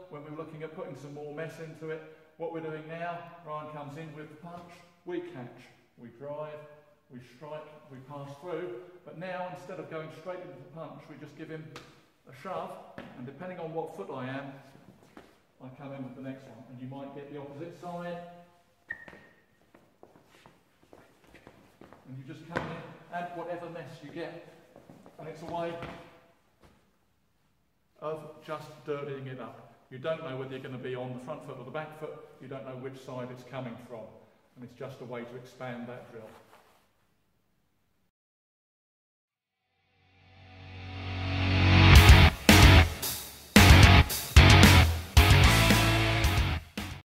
when we were looking at putting some more mess into it. What we're doing now, Ryan comes in with the punch, we catch, we drive, we strike, we pass through, but now instead of going straight into the punch, we just give him a shove, and depending on what foot I am, I come in with the next one, and you might get the opposite side, and you just come in, add whatever mess you get, and it's a way of just dirtying it up. You don't know whether you're going to be on the front foot or the back foot, you don't know which side it's coming from, and it's just a way to expand that drill.